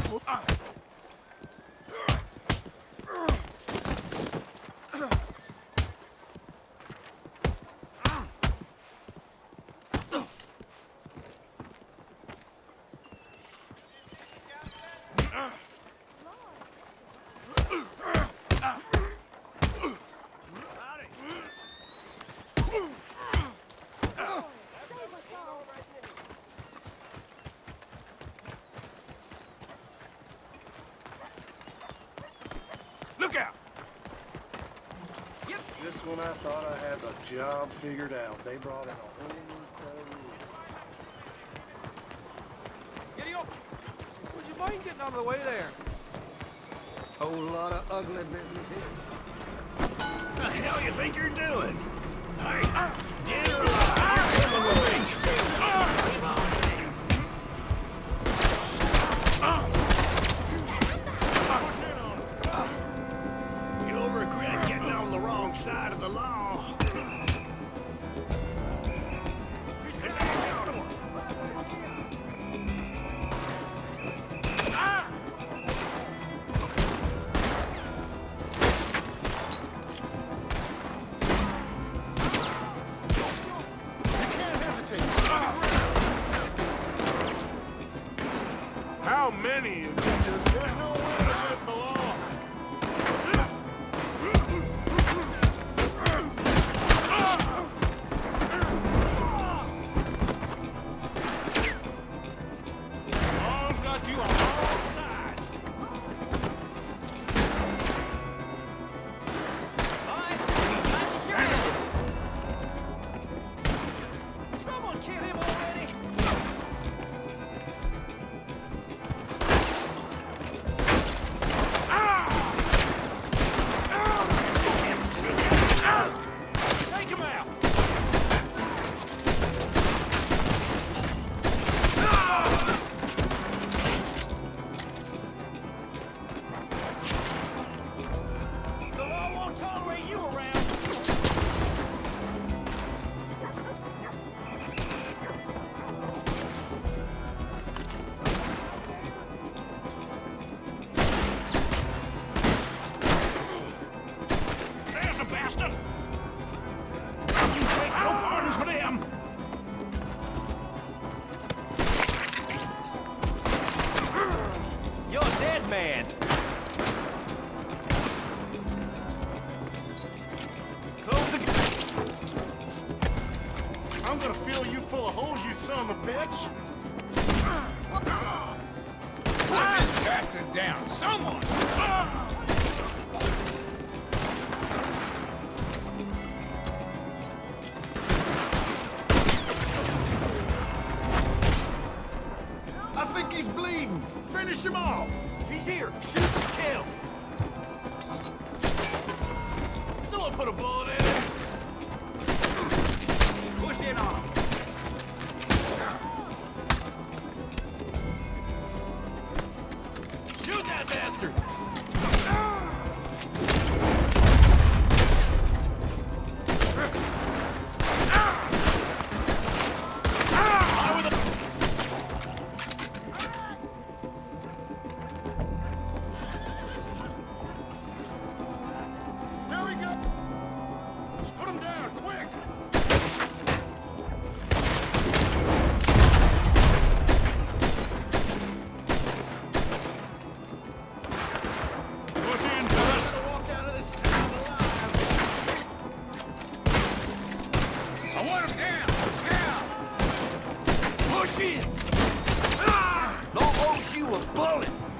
Look out! Yep. Just when I thought I had the job figured out, they brought in a whole new set of rules. Giddy up! Would you mind getting out of the way there? Whole lot of ugly business here. The hell you think you're doing? Hey, get You'll regret getting on the wrong side of the law. How many of you just there's no way to miss the law? Law's got you on all sides. All right, we got you surrounded. Someone kill him already. Take him out! The law won't tolerate you around. There's a bastard! You take no pardons for them! You're a dead man. Close the... I'm gonna fill you full of holes, you son of a bitch! Put this bastard down, someone! I think he's bleeding. Finish him off. He's here. Shoot and kill. Someone put a bullet in him! Push in on him. Shoot that bastard! There we go! Let's put him down, quick! Push in, fellas! Walk out of this town alive. I want him down! Now! Push in. Law owes you a bullet.